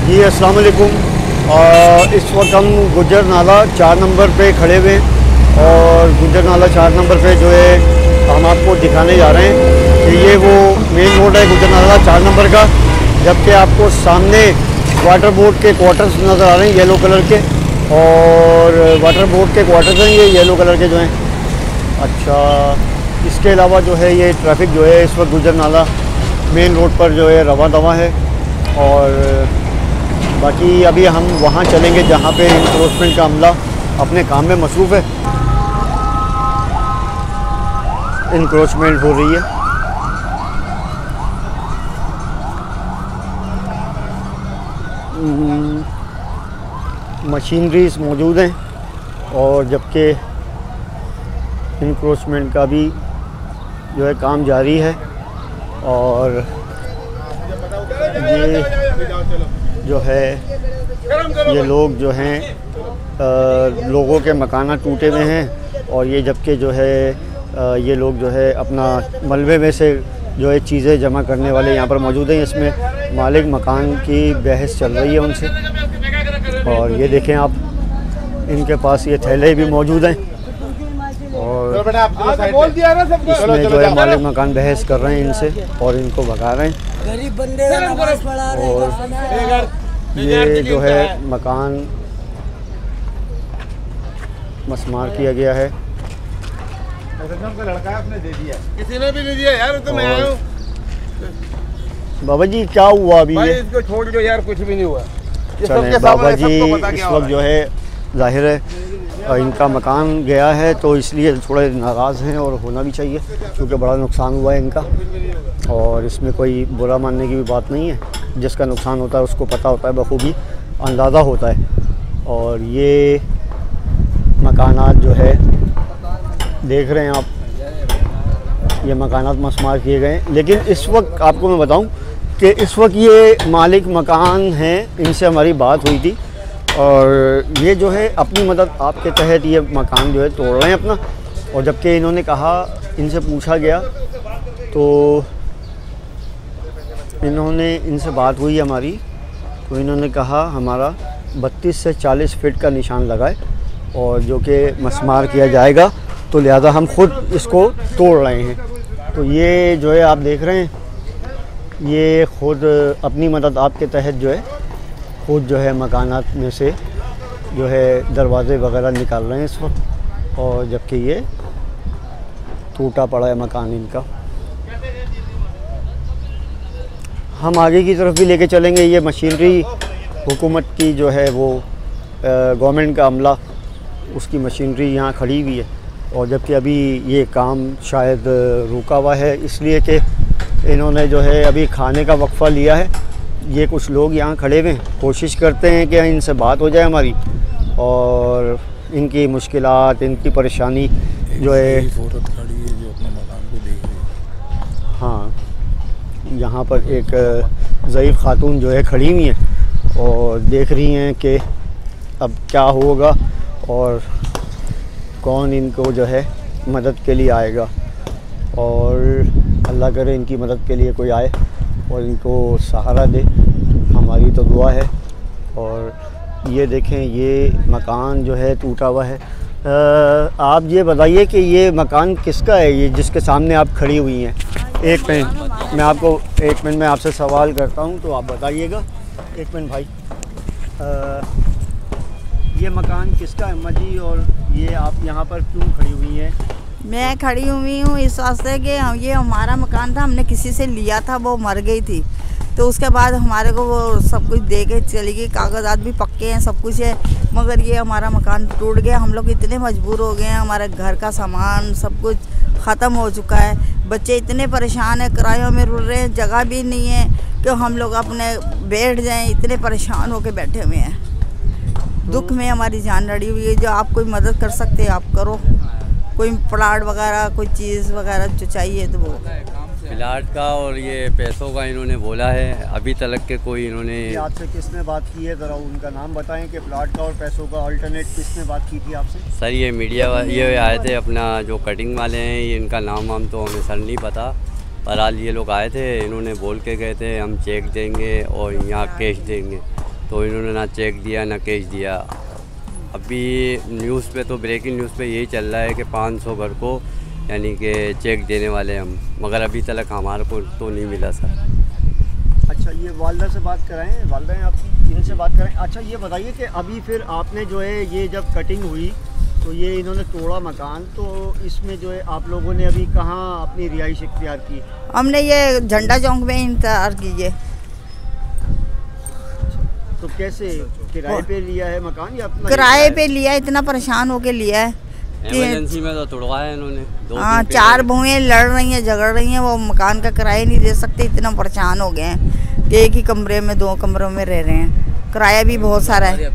जी अस्सलाम वालेकुम। इस वक्त हम गुजर नाला 4 नंबर पे खड़े हुए हैं और गुजर नाला 4 नंबर पे जो है हम आपको दिखाने जा रहे हैं कि ये वो मेन रोड है गुजर नाला 4 नंबर का। जबकि आपको सामने वाटर बोर्ड के क्वार्टर्स नज़र आ रहे हैं येलो कलर के, और वाटर बोर्ड के क्वार्टर्स हैं ये येलो कलर के जो हैं। अच्छा, इसके अलावा जो है ये ट्रैफिक जो है इस वक्त गुजर नाला मेन रोड पर जो है रवा दवा है। और बाकी अभी हम वहाँ चलेंगे जहाँ पे इन्फोर्समेंट का अमला अपने काम में मसरूफ़ है। इनक्रोचमेंट हो रही है। मशीनरीज मौजूद हैं और जबकि इनक्रोचमेंट का भी जो है काम जारी है। और ये जो है ये लोग जो हैं लोगों के मकाना टूटे हुए हैं, और ये जबकि जो है ये लोग जो है अपना मलबे में से जो है चीज़ें जमा करने वाले यहाँ पर मौजूद हैं। इसमें मालिक मकान की बहस चल रही है उनसे। और ये देखें आप, इनके पास ये थैले भी मौजूद हैं और इसमें जो है मालिक मकान बहस कर रहे हैं इनसे और इनको भगा रहे हैं। गरीब बंदे का नमाज पढ़ा रहे हैं। और ये जो है मकान मस्मार किया गया है। लड़का है, उसने दे दिया, किसी ने भी नहीं दिया यार। तो मैं आया हूँ। बाबा जी क्या हुआ अभी? भाई इसको छोड़ दो यार, कुछ भी नहीं हुआ। चलें बाबा जी, इस वक्त जो है जाहिर है इनका मकान गया है तो इसलिए थोड़े नाराज़ हैं, और होना भी चाहिए क्योंकि बड़ा नुकसान हुआ है इनका। और इसमें कोई बुरा मानने की भी बात नहीं है, जिसका नुकसान होता है उसको पता होता है, बखूबी अंदाज़ा होता है। और ये मकानात जो है देख रहे हैं आप, ये मकानात मस्मार किए गए हैं। लेकिन इस वक्त आपको मैं बताऊं कि इस वक्त ये मालिक मकान हैं, इनसे हमारी बात हुई थी और ये जो है अपनी मदद आपके तहत ये मकान जो है तोड़ रहे हैं अपना। और जबकि इन्होंने कहा, इनसे पूछा गया तो इनसे बात हुई हमारी, तो इन्होंने कहा हमारा 32 से 40 फीट का निशान लगाए और जो कि मस्मार किया जाएगा, तो लिहाजा हम ख़ुद इसको तोड़ रहे हैं। तो ये जो है आप देख रहे हैं, ये ख़ुद अपनी मदद आपके तहत जो है खुद जो है मकानात में से जो है दरवाज़े वगैरह निकाल रहे हैं इस वक्त। और जबकि ये टूटा पड़ा है मकान इनका। हम आगे की तरफ भी लेके चलेंगे। ये मशीनरी हुकूमत की जो है वो गवर्नमेंट का अमला, उसकी मशीनरी यहाँ खड़ी हुई है। और जबकि अभी ये काम शायद रुका हुआ है इसलिए कि इन्होंने जो है अभी खाने का वक्फ़ा लिया है। ये कुछ लोग यहाँ खड़े हुए हैं, कोशिश करते हैं कि इनसे बात हो जाए हमारी और इनकी मुश्किलात, इनकी परेशानी जो है। औरत खड़ी है जो अपने मकान को देख रही है। हाँ, यहाँ पर एक ज़ईफ़ खातून जो है खड़ी हुई हैं और देख रही हैं कि अब क्या होगा और कौन इनको जो है मदद के लिए आएगा। और अल्लाह करे इनकी मदद के लिए कोई आए और इनको सहारा दे, हमारी तो दुआ है। और ये देखें, ये मकान जो है टूटा हुआ है। आप ये बताइए कि ये मकान किसका है, ये जिसके सामने आप खड़ी हुई हैं? एक मिनट में आपसे सवाल करता हूँ तो आप बताइएगा। एक मिनट भाई, ये मकान किसका है अम्मा जी, और ये आप यहाँ पर क्यों खड़ी हुई हैं? मैं खड़ी हुई हूँ इस वास्ते कि ये हमारा मकान था, हमने किसी से लिया था, वो मर गई थी, तो उसके बाद हमारे को वो सब कुछ दे के चली गई। कागजात भी पक्के हैं, सब कुछ है, मगर ये हमारा मकान टूट गया। हम लोग इतने मजबूर हो गए हैं, हमारे घर का सामान सब कुछ ख़त्म हो चुका है। बच्चे इतने परेशान हैं, किरायों में रुल रहे हैं, जगह भी नहीं है कि हम लोग अपने बैठ जाएं, इतने परेशान होकर बैठे हुए हैं। दुख में हमारी जान लड़ी हुई है। जो आप कोई मदद कर सकते हैं आप करो, कोई प्लाट वगैरह, कोई चीज़ वगैरह जो चाहिए तो वो। प्लाट का और ये पैसों का इन्होंने बोला है, अभी तक के कोई इन्होंने। आपसे किसने बात की है, ज़रा उनका नाम बताएं कि प्लाट का और पैसों का अल्टरनेट किसने बात की थी आपसे? सर ये मीडिया ये आए थे, अपना जो कटिंग वाले हैं, ये इनका नाम वाम तो हमें सर नहीं पता, पर हाल ये लोग आए थे, इन्होंने बोल के गए थे हम चेक देंगे और यहाँ कैश देंगे। तो इन्होंने ना चेक दिया ना कैश दिया। अभी न्यूज़ पे तो ब्रेकिंग न्यूज़ पे यही चल रहा है कि 500 घर को यानी कि चेक देने वाले हैं हम, मगर अभी तक हमारे को तो नहीं मिला सर। अच्छा, ये वालदा से बात कराएं, वालदा हैं आपकी, इनसे बात कराएं। अच्छा, ये बताइए कि अभी फिर आपने जो है ये जब कटिंग हुई तो ये इन्होंने तोड़ा मकान, तो इसमें जो है आप लोगों ने अभी कहाँ अपनी रिहाइश इख्तियार की? हमने ये झंडा चौक में इंतजार कीजिए। तो कैसे किराए पे लिया है मकान या अपना? किराए पे लिया, इतना परेशान होके लिया है इमरजेंसी में तो तोड़वाया इन्होंने। हाँ, 4 बहुएं लड़ रही हैं, झगड़ रही हैं, वो मकान का किराया नहीं दे सकते, इतना परेशान हो गए हैं कि एक ही कमरे में 2 कमरों में रह रहे हैं। किराया भी बहुत सारा है।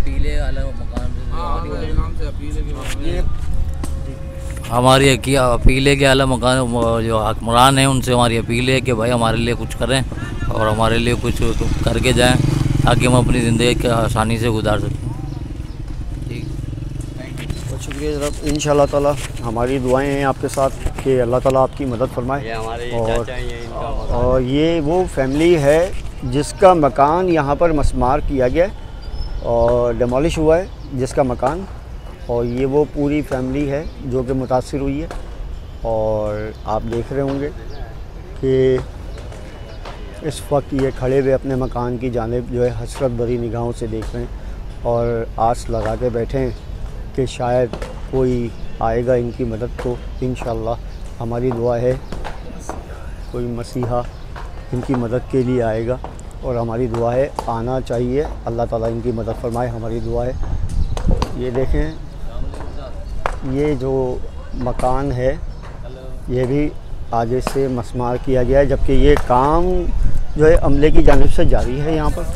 हमारी अपील है कि आला मकान जो हुक्मरान हैं उनसे हमारी अपील है कि भाई हमारे लिए कुछ करें और हमारे लिए कुछ करके जाएं ताकि हम अपनी ज़िंदगी को आसानी से गुजार सकें। ठीक, बहुत शुक्रिया जनाब। इंशाअल्लाह ताला हमारी दुआएं हैं आपके साथ कि अल्लाह ताला आपकी मदद फरमाए। ये हमारे और चाचा ही हैं, इनका मकान। और ये वो फैमिली है जिसका मकान यहाँ पर मस्मार किया गया है और डिमोलिश हुआ है जिसका मकान, और ये वो पूरी फैमिली है जो कि मुतासिर हुई है। और आप देख रहे होंगे कि इस वक्त ये खड़े हुए अपने मकान की जानिब जो है हसरत भरी निगाहों से देख रहे हैं और आस लगा के बैठे हैं कि शायद कोई आएगा इनकी मदद को। इंशाअल्लाह हमारी दुआ है कोई मसीहा इनकी मदद के लिए आएगा और हमारी दुआ है आना चाहिए। अल्लाह ताला इनकी मदद फरमाए, हमारी दुआ है। ये देखें, ये जो मकान है ये भी आगे से मस्मार किया गया है, जबकि ये काम जो है अमले की जानिब से जारी है। यहाँ पर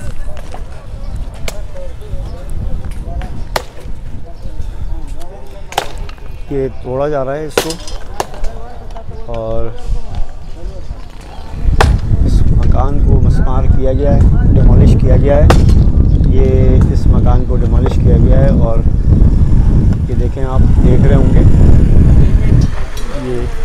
ये तोड़ा जा रहा है इसको और इस मकान को मस्मार किया गया है, डिमोलिश किया गया है। ये इस मकान को डिमोलिश किया गया है और ये देखें, आप देख रहे होंगे ये।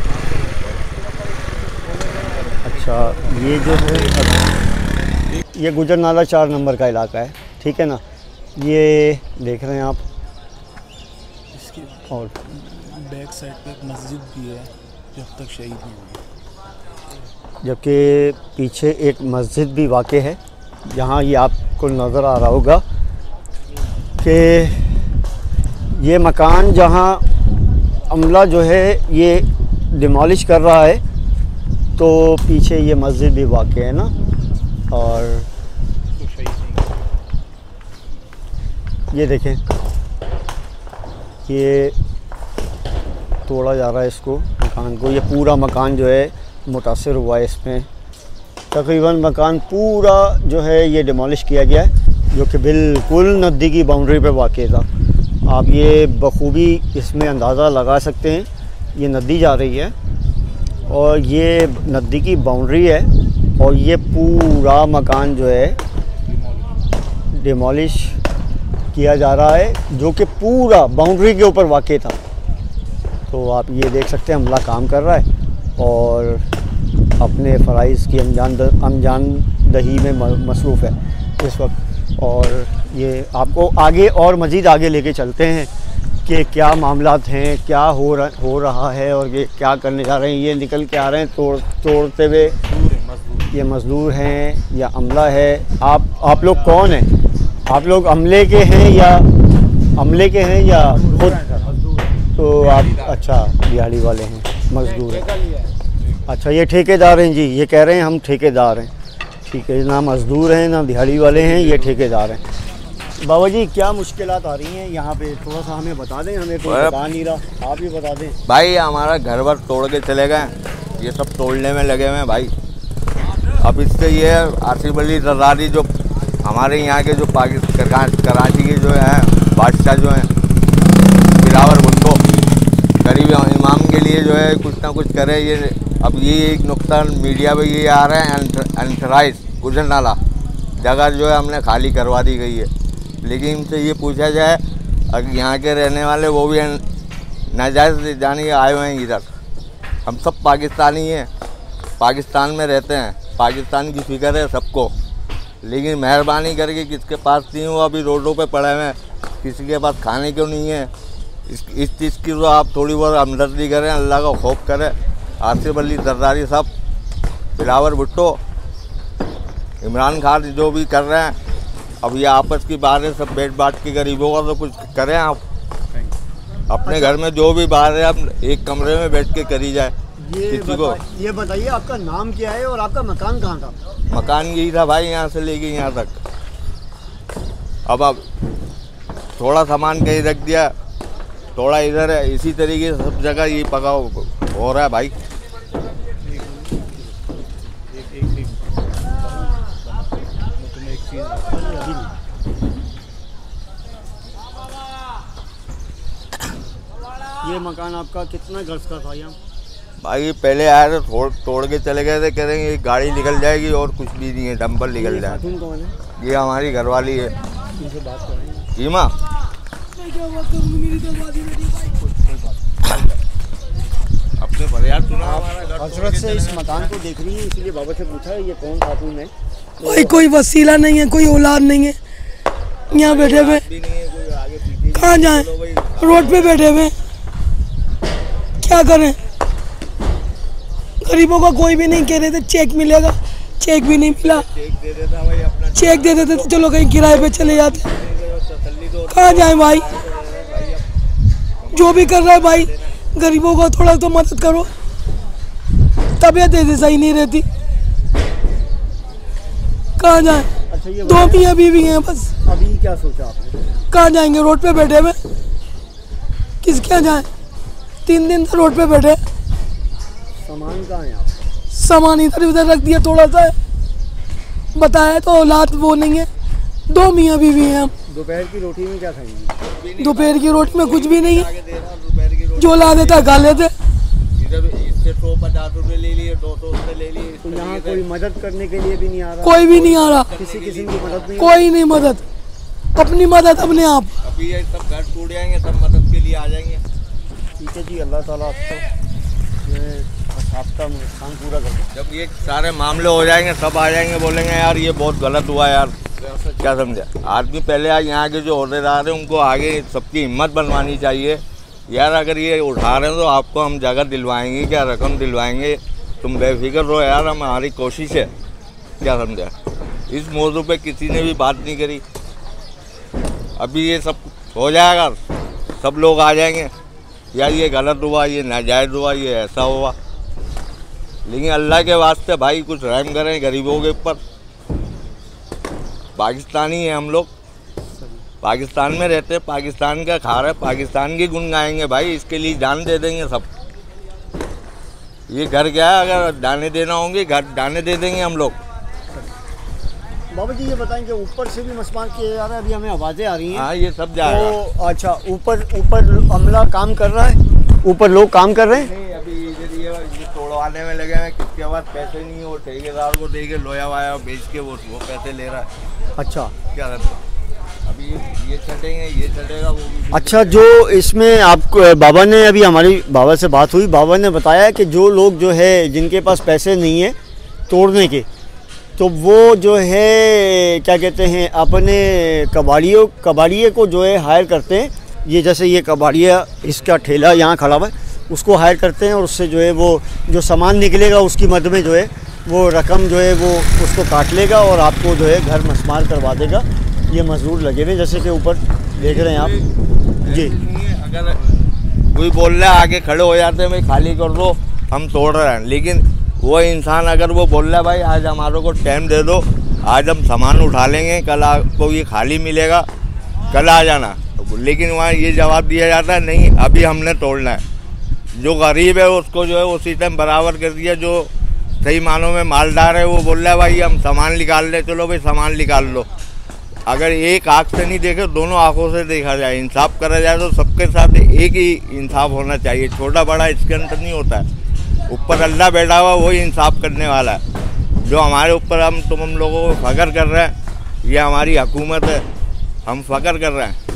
अच्छा, ये जो है ये गुजर नाला 4 नंबर का इलाका है, ठीक है ना। ये देख रहे हैं आप, इसकी और बैक साइड पे एक मस्जिद भी है जो अब तक शहीद नहीं हुई, जबकि पीछे एक मस्जिद भी वाक़े है। जहाँ ये आपको नज़र आ रहा होगा कि ये मकान जहाँ अमला जो है ये डिमोलिश कर रहा है तो पीछे ये मस्जिद भी वाक़े है ना। और ये देखें, ये तोड़ा जा रहा है इसको, मकान को। ये पूरा मकान जो है मुतासिर हुआ है, इसमें तकरीबन मकान पूरा जो है ये डिमोलिश किया गया है, जो कि बिल्कुल नदी की बाउंड्री पे वाक़ था। आप ये बखूबी इसमें अंदाज़ा लगा सकते हैं, ये नदी जा रही है और ये नदी की बाउंड्री है और ये पूरा मकान जो है डिमोलिश किया जा रहा है, जो कि पूरा बाउंड्री के ऊपर वाक़ था। तो आप ये देख सकते हैं, अमला काम कर रहा है और अपने फ़राइज़ की अनजानदही में मसरूफ़ है इस वक्त। और ये आपको आगे और मज़ीद आगे लेके चलते हैं कि क्या मामलात हैं, क्या हो रहा है और ये क्या करने जा रहे हैं। ये निकल के आ रहे हैं तोड़ते हुए। ये मज़दूर हैं या अमला है? आप लोग कौन हैं? आप लोग अमले के हैं या खुद? तो आप अच्छा दिहाड़ी वाले हैं, मज़दूर हैं। अच्छा, ये ठेकेदार हैं जी, ये कह रहे हैं हम ठेकेदार हैं। ठीक है, ना मज़दूर हैं ना दिहाड़ी वाले हैं, ये ठेकेदार हैं। बाबा जी, क्या मुश्किलात आ रही हैं यहाँ पे? थोड़ा सा हमें बता दें, हमें कोई बता नहीं रहा, आप ही बता दें। भाई हमारा घर वर तोड़ के चले गए, ये सब तोड़ने में लगे हुए हैं भाई। अब इससे ये आसिफ अली जरदारी जो हमारे यहाँ के जो कराची के जो हैं बादशाह जो हैं बिलावर भुट्टो, गरीब इमाम के लिए जो है कुछ ना कुछ करे। ये अब ये एक नुकसान मीडिया पे ये आ रहा है, एंथराइज गुजर नाला जगह जो है हमने खाली करवा दी गई है। लेकिन इनसे ये पूछा जाए, अगर यहाँ के रहने वाले वो भी नाजायज़ जाने के आए हुए हैं इधर। हम सब पाकिस्तानी हैं, पाकिस्तान में रहते हैं, पाकिस्तान की फिक्र है सबको। लेकिन मेहरबानी करके किसके पास नहीं हो, अभी रोडों पे पड़े हुए हैं, किसी के पास खाने क्यों नहीं है, इस चीज़ की तो आप थोड़ी बहुत हमदर्दी करें, अल्लाह का खौफ करें। आसिफ अली जरदारी साहब, बिलावर भुट्टो, इमरान खान जो भी कर रहे हैं, अब ये आपस की बात है, सब बैठ बाट के गरीबों का तो कुछ करें आप। अपने घर में जो भी बात है आप एक कमरे में बैठ के करी जाए। ये बताइए आपका नाम क्या है और आपका मकान कहाँ था? मकान यही था भाई, यहाँ से लेके यहाँ तक। अब थोड़ा सामान कहीं रख दिया, थोड़ा इधर है, इसी तरीके से सब जगह ये पका हो रहा है भाई। ये मकान आपका कितना गज का था यहाँ? भाई पहले आए थे, तोड़ के चले गए थे, कह रहे हैं गाड़ी निकल जाएगी और कुछ भी नहीं है, डंपर निकल जाए। कौन है? ये हमारी घरवाली है ईमा। अपने फरियाद सुना, हजरत से इस मकान को देख रही है, इसलिए बाबा से पूछा ये कौन खातून है? भाई कोई वसीला नहीं है, कोई औलाद नहीं है, यहाँ बैठे हुए, कहाँ जाएं? रोड पे बैठे हुए, क्या करें? गरीबों का कोई भी नहीं, कह रहे थे चेक मिलेगा, चेक भी नहीं मिला। चेक दे देते तो चलो कहीं किराए पे चले जाते, कहाँ जाए भाई? जो भी कर रहा है भाई, गरीबों को थोड़ा तो मदद करो, तबीयत ऐसे सही नहीं रहती, कहाँ जाए? अच्छा, ये 2 मियाँ बीवी हैं बस। अभी क्या सोचा आपने? कहाँ जाएंगे? रोड पे बैठे हुए, किसके यहाँ जाए? 3 दिन से रोड पे बैठे। सामान कहाँ है आपका? सामान इधर उधर रख दिया, थोड़ा सा है, बताया तो औलाद वो नहीं है, 2 मियाँ बीवी हैं हम। दोपहर की रोटी में क्या खाएंगे? दोपहर की रोटी में कुछ भी नहीं है, जो ला देता खा लेते। इससे 150 रुपये ले लिए, 200 रुपये ले लिए। तो यहाँ कोई मदद करने के लिए भी नहीं आ रहा? कोई भी नहीं आ रहा, किसी किस्म की मदद नहीं? कोई नहीं मदद, अपनी मदद अपने आप। अभी ये सब घर टूट जाएंगे, सब मदद के लिए आ जाएंगे। ठीक है जी, अल्लाह ताला आपका नुकसान पूरा कर दे। जब ये सारे मामले हो जाएंगे, सब आ जाएंगे, बोलेंगे यार ये बहुत गलत हुआ यार, क्या समझे? आदमी पहले यहाँ के जो ओहदेदार हैं उनको आगे सबकी हिम्मत बनवानी चाहिए यार। अगर ये उठा रहे हैं तो आपको हम जगह दिलवाएंगे, क्या रकम दिलवाएंगे, तुम बेफिक्र रहो यार, हमारी कोशिश है, क्या समझे? इस मौजू पे किसी ने भी बात नहीं करी। अभी ये सब हो जाएगा, सब लोग आ जाएंगे यार ये गलत हुआ, ये नाजायज़ हुआ, ये ऐसा हुआ। लेकिन अल्लाह के वास्ते भाई कुछ रहम करें गरीबों के ऊपर। पाकिस्तानी है हम लोग, पाकिस्तान में रहते हैं, पाकिस्तान का खा रहे, पाकिस्तान की गुन गाएंगे भाई, इसके लिए जान दे देंगे सब। ये घर क्या है, अगर दाने देना होंगे घर दाने दे देंगे हम लोग। बाबा जी ये बताएं कि ऊपर से भी मसमान किया जा रहा है, अभी हमें आवाज़ें आ रही हैं। हाँ ये सब जाएगा। तो अच्छा, ऊपर अमला काम कर रहा है, ऊपर लोग काम कर रहे हैं? नहीं, अभी इधर ये तोड़वाने में लगे हैं, किसके पास पैसे नहीं हो, ठेकेदार को दे के लोया वाया बेच के वो पैसे ले रहा है। अच्छा, क्या करता? अभी ये छटेंगे, ये छटेगा, वो भी। अच्छा, जो इसमें आपको बाबा ने, अभी हमारी बाबा से बात हुई, बाबा ने बताया कि जो लोग जो है जिनके पास पैसे नहीं है तोड़ने के, तो वो जो है क्या कहते हैं, अपने कबाड़िए को जो है हायर करते हैं। ये जैसे ये कबाड़िया, इसका ठेला यहाँ खड़ा हुआ है, उसको हायर करते हैं और उससे जो है वो जो सामान निकलेगा उसकी मद में जो है वो रकम जो है वो उसको काट लेगा और आपको जो है घर मस्मार करवा देगा। ये मजदूर लगे हुए जैसे कि ऊपर देख रहे हैं आप जी। अगर कोई बोल रहा है आगे खड़े हो जाते हैं भाई खाली कर दो, हम तोड़ रहे हैं, लेकिन वो इंसान अगर वो बोल रहा है भाई आज हमारे को टाइम दे दो, आज हम सामान उठा लेंगे, कल आपको ये खाली मिलेगा, कल आ जाना, लेकिन वहाँ ये जवाब दिया जाता है नहीं अभी हमने तोड़ना है। जो गरीब है उसको जो है उसी टाइम बराबर कर दिया, जो सही मानों में मालदार है वो बोल रहा है भाई हम सामान निकाल ले, चलो भाई सामान निकाल लो। अगर एक आँख से नहीं देखे, दोनों आँखों से देखा जाए, इंसाफ करा जाए तो सबके साथ एक ही इंसाफ होना चाहिए, छोटा बड़ा इसके अंदर नहीं होता है। ऊपर अल्लाह बैठा हुआ वही इंसाफ करने वाला है। जो हमारे ऊपर हम लोगों को फ़ख्र कर रहे हैं, ये हमारी हुकूमत है, हम फ़ख्र कर रहे हैं,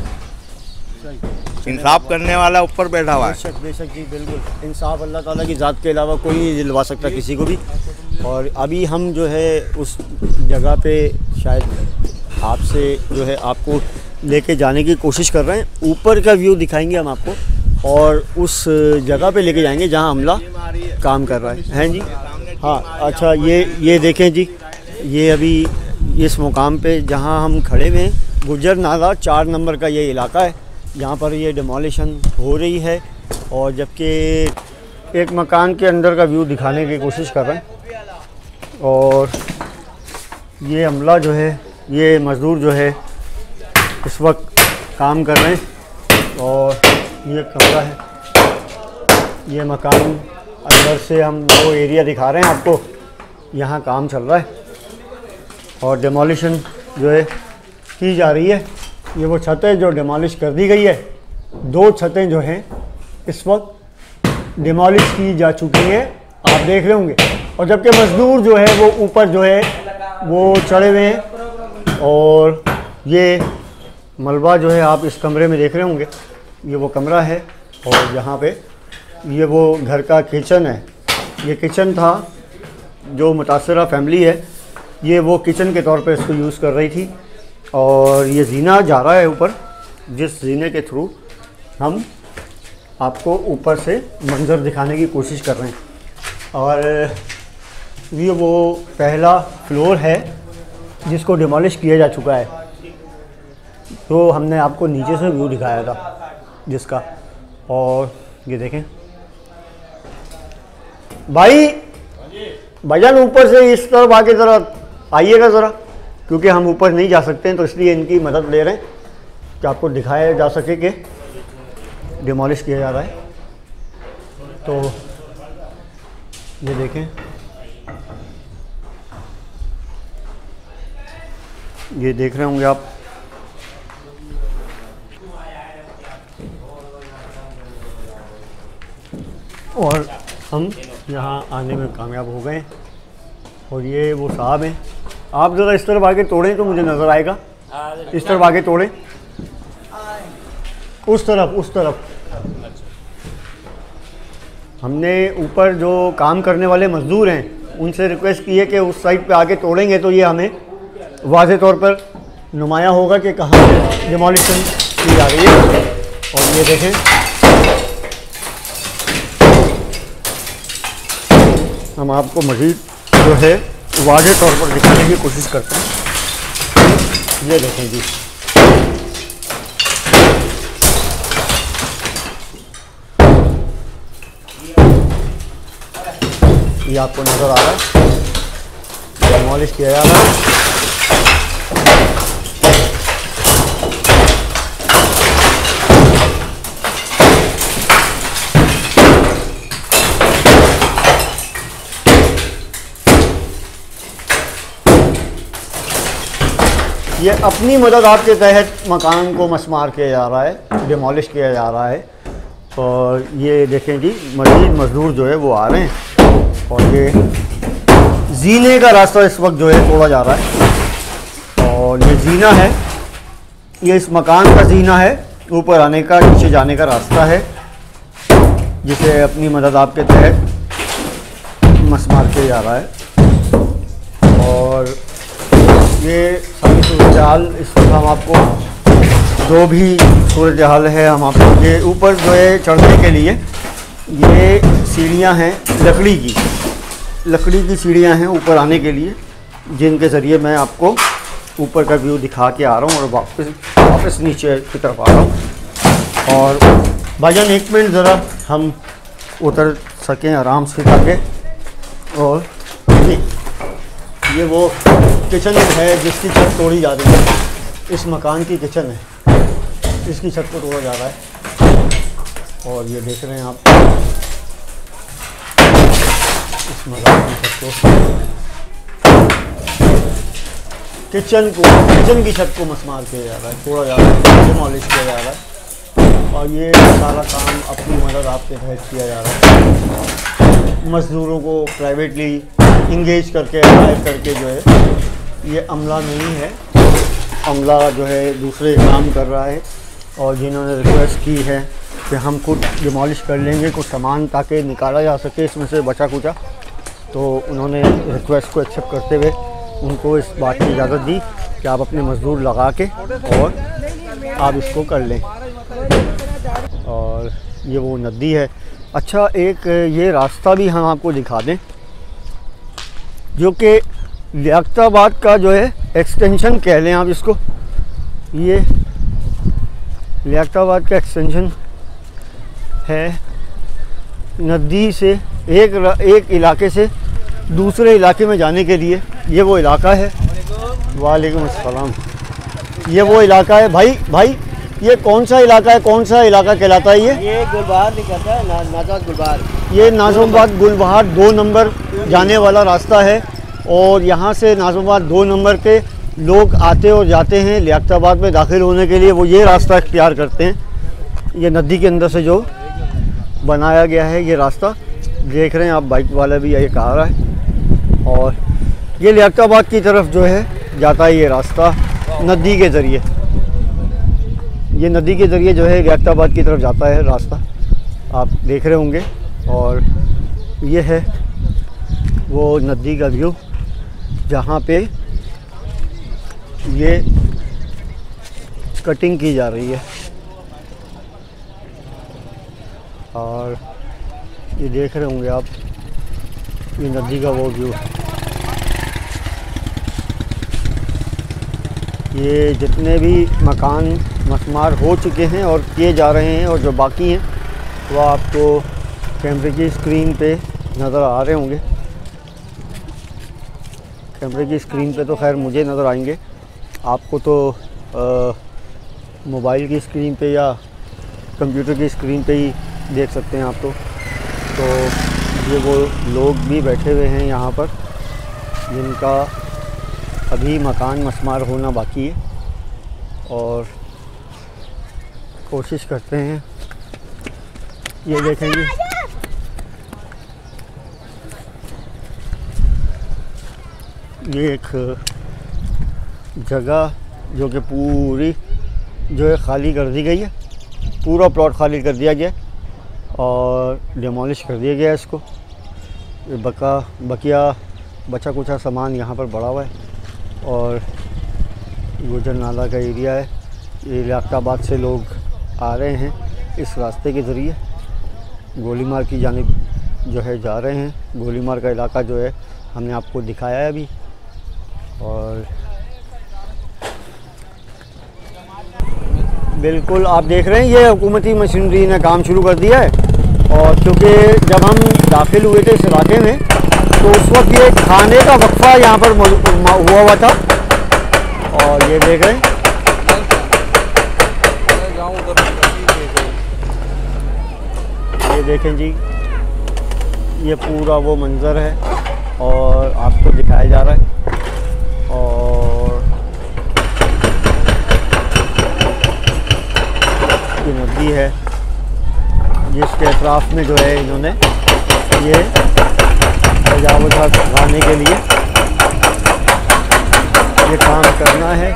इंसाफ करने वाला ऊपर बैठा हुआ है। बेशक जी, बिल्कुल इंसाफ अल्लाह ताला की ज़ात के अलावा कोई नहीं दिलवा सकता किसी को भी। और अभी हम जो है उस जगह पे शायद आपसे जो है आपको लेके जाने की कोशिश कर रहे हैं। ऊपर का व्यू दिखाएंगे हम आपको और उस जगह पे लेके जाएंगे जहां हमला काम कर रहा है। हैं जी? हाँ, अच्छा ये देखें जी, ये अभी इस मुकाम पे जहां हम खड़े हुए हैं, गुजर नाला 4 नंबर का ये इलाका है जहाँ पर ये डिमोलिशन हो रही है। और जबकि एक मकान के अंदर का व्यू दिखाने की कोशिश कर रहे हैं। और ये अमला जो है, ये मज़दूर जो है इस वक्त काम कर रहे हैं। और ये कमरा है, ये मकान अंदर से हम वो एरिया दिखा रहे हैं आपको, यहाँ काम चल रहा है और डिमोलिशन जो है की जा रही है। ये वो छत है जो डिमोलिश कर दी गई है। 2 छतें जो हैं इस वक्त डिमोलिश की जा चुकी हैं, आप देख रहे होंगे। और जबकि मज़दूर जो है वो ऊपर जो है वो चढ़े हुए हैं। और ये मलबा जो है आप इस कमरे में देख रहे होंगे, ये वो कमरा है। और यहाँ पे ये वो घर का किचन है। ये किचन था जो मुतासरा फैमिली है, ये वो किचन के तौर पे इसको यूज़ कर रही थी। और ये जीना जा रहा है ऊपर, जिस जीने के थ्रू हम आपको ऊपर से मंजर दिखाने की कोशिश कर रहे हैं। और ये वो पहला फ्लोर है जिसको डिमोलिश किया जा चुका है। तो हमने आपको नीचे से व्यू दिखाया था जिसका। और ये देखें भाईजान, ऊपर से इस तरफ आके ज़रा आइएगा ज़रा, क्योंकि हम ऊपर नहीं जा सकते हैं, तो इसलिए इनकी मदद ले रहे हैं कि आपको दिखाया जा सके कि डिमोलिश किया जा रहा है। तो ये देखें, ये देख रहे होंगे आप, और हम यहाँ आने में कामयाब हो गए। और ये वो साहब हैं, आप ज़रा इस तरफ आगे तोड़ें तो मुझे नज़र आएगा। इस तरफ आगे तोड़ें, उस तरफ। हमने ऊपर जो काम करने वाले मज़दूर हैं उनसे रिक्वेस्ट की है कि उस साइड पे आके तोड़ेंगे तो ये हमें वाज़े तौर पर नुमाया होगा कि कहाँ डिमोलिशन की जा रही है। और ये देखें, हम आपको मज़ीद जो है वाज़े तौर पर दिखाने की कोशिश करते हैं। ये देखें जी, ये आपको नज़र आ रहा है, डिमोलिश किया जा रहा है। ये अपनी मदद आपके तहत मकान को मसमार किया जा रहा है, डिमोलिश किया जा रहा है। और ये देखें जी, मज़ीद मज़दूर जो है वो आ रहे हैं। और ये जीने का रास्ता इस वक्त जो है तोड़ा जा रहा है। और ये जीना है, ये इस मकान का जीना है, ऊपर आने का, नीचे जाने का रास्ता है, जिसे अपनी मदद आपके तहत मसमार किया जा रहा है। और ये सारी सूरत हाल इस वक्त हम आपको, जो भी सूरत हाल है, हम आपको ये ऊपर जो है चढ़ने के लिए ये सीढ़ियाँ हैं लकड़ी की सीढ़ियाँ हैं ऊपर आने के लिए, जिनके ज़रिए मैं आपको ऊपर का व्यू दिखा के आ रहा हूँ और वापस नीचे की तरफ आ रहा हूँ। और भाईजान एक मिनट ज़रा हम उतर सकें आराम से ताकि। और ये वो किचन है जिसकी छत तोड़ी जा रही है, इस मकान की किचन है, इसकी छत को तोड़ा जा रहा है। और ये देख रहे हैं आप इस मकान की छत को, किचन की छत को मसमार किया जा रहा है, तोड़ा जा रहा है, डिमोलिश किया जा रहा है। और ये सारा काम अपनी मदद आपके तहत किया जा रहा है। मज़दूरों को प्राइवेटली इंगेज करके, हायर करके जो है, ये अमला नहीं है, अमला जो है दूसरे काम कर रहा है। और जिन्होंने रिक्वेस्ट की है कि हम खुद डिमोलिश कर लेंगे कुछ सामान ताकि निकाला जा सके इसमें से बचा कुचा, तो उन्होंने रिक्वेस्ट को एक्सेप्ट करते हुए उनको इस बात की इजाज़त दी कि आप अपने मज़दूर लगा के और आप इसको कर लें। और ये वो नदी है। अच्छा, एक ये रास्ता भी हम आपको दिखा दें जो कि लियाकताबाद का जो है एक्सटेंशन कह लें आप इसको। ये लियाकताबाद का एक्सटेंशन है। नदी से एक इलाके से दूसरे इलाके में जाने के लिए ये वो इलाका है। वालेकुम अस्सलाम। ये वो इलाका है भाई ये कौन सा इलाका है, कौन सा इलाका कहलाता है? ये गुलबहार निकलता है, नाज़ाबाद गुलबहार। ये नाज़िमाबाद गुलबहार 2 नंबर जाने वाला रास्ता है और यहाँ से नाज़िमाबाद 2 नंबर के लोग आते और जाते हैं लियाकताबाद में दाखिल होने के लिए। वो ये रास्ता इख्तियार करते हैं। ये नदी के अंदर से जो बनाया गया है ये रास्ता देख रहे हैं आप, बाइक वाला भी ये कह रहा है। और ये लियाकताबाद की तरफ जो है जाता है ये रास्ता नदी के ज़रिए। ये नदी के ज़रिए जो है लियाकताबाद की तरफ जाता है रास्ता, आप देख रहे होंगे। और ये है वो नदी का व्यू जहाँ पे ये कटिंग की जा रही है। और ये देख रहे होंगे आप, ये नदी का वो व्यू। ये जितने भी मकान मस्मार हो चुके हैं और किए जा रहे हैं और जो बाकी हैं वो आपको कैमरे की स्क्रीन पे नज़र आ रहे होंगे। कैमरे की स्क्रीन पे तो खैर मुझे नज़र आएंगे, आपको तो मोबाइल की स्क्रीन पे या कंप्यूटर की स्क्रीन पे ही देख सकते हैं आप। तो ये वो लोग भी बैठे हुए हैं यहाँ पर जिनका अभी मकान मस्मार होना बाकी है और कोशिश करते हैं। ये देखेंगे ये एक जगह जो कि पूरी जो है खाली कर दी गई है, पूरा प्लॉट खाली कर दिया गया और डिमोलिश कर दिया गया है इसको। ये बचा कुचा सामान यहाँ पर पड़ा हुआ है और गुजर नाला का एरिया है। ये लियाकताबाद से लोग आ रहे हैं इस रास्ते के ज़रिए, गोलीमार की जानिब जो है जा रहे हैं। गोलीमार का इलाका जो है हमने आपको दिखाया है अभी। और बिल्कुल आप देख रहे हैं ये हुकूमती मशीनरी ने काम शुरू कर दिया है। और क्योंकि जब हम दाखिल हुए थे इस इलाके में तो उस वक्त ये खाने का वक्फा यहाँ पर हुआ था। और ये देख रहे हैं ये देखें जी, ये पूरा वो मंज़र है और आपको दिखाया जा रहा है। और ये नदी है जिसके अतराफ़ में जो है इन्होंने ये सजावट लगाने के लिए ये काम करना है।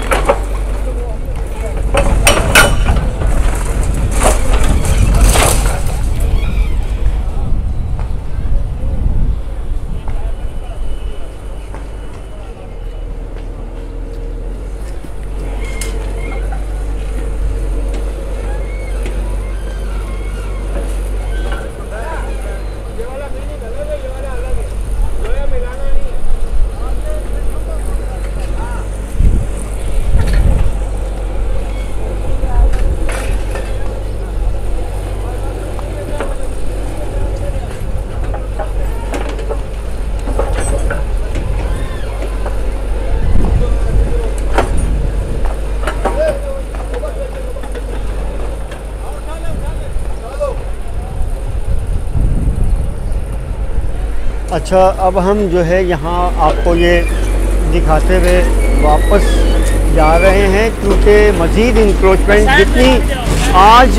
अच्छा, अब हम जो है यहाँ आपको ये दिखाते हुए वापस जा रहे हैं क्योंकि मज़ीद इंक्रोचमेंट जितनी आज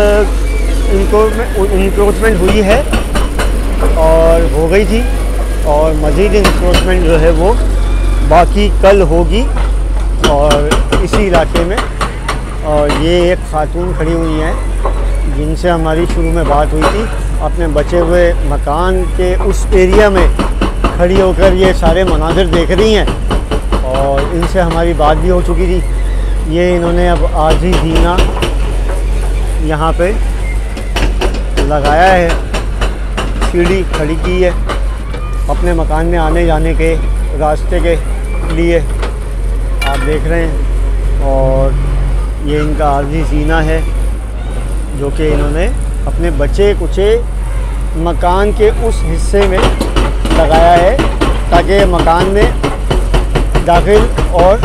इंक्रोचमेंट हुई है और हो गई थी और मज़ीद इंक्रोचमेंट जो है वो बाकी कल होगी और इसी इलाके में। और ये एक खातून खड़ी हुई हैं जिनसे हमारी शुरू में बात हुई थी अपने बचे हुए मकान के उस एरिया में खड़ी होकर ये सारे मनाज़िर देख रही हैं और इनसे हमारी बात भी हो चुकी थी। ये इन्होंने अब आर्जी जीना यहाँ पे लगाया है, सीढ़ी खड़ी की है अपने मकान में आने जाने के रास्ते के लिए, आप देख रहे हैं। और ये इनका आर्जी जीना है जो कि इन्होंने अपने बचे कुचे मकान के उस हिस्से में लगाया है ताकि मकान में दाखिल और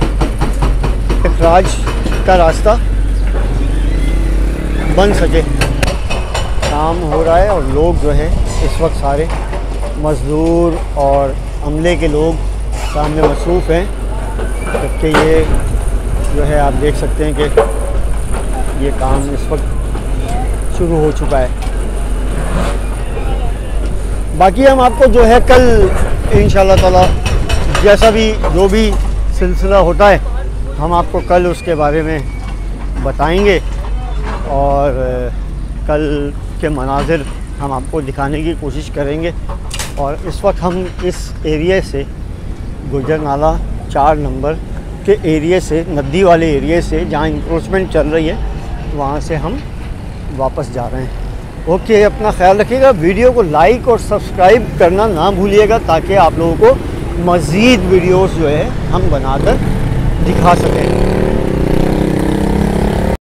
इखराज का रास्ता बन सके। काम हो रहा है और लोग जो है इस वक्त सारे मज़दूर और अमले के लोग सामने मसरूफ़ हैं, जबकि ये जो है आप देख सकते हैं कि ये काम इस वक्त शुरू हो चुका है। बाकी हम आपको जो है कल इंशाअल्लाह ताला जैसा भी जो भी सिलसिला होता है हम आपको कल उसके बारे में बताएंगे और कल के मनाज़िर हम आपको दिखाने की कोशिश करेंगे। और इस वक्त हम इस एरिया से गुजर नाला 4 नंबर के एरिया से, नदी वाले एरिया से जहाँ इंक्रोचमेंट चल रही है, वहाँ से हम वापस जा रहे हैं। ओके, अपना ख्याल रखिएगा। वीडियो को लाइक और सब्सक्राइब करना ना भूलिएगा ताकि आप लोगों को मज़ीद वीडियोस जो है हम बनाकर दिखा सकें।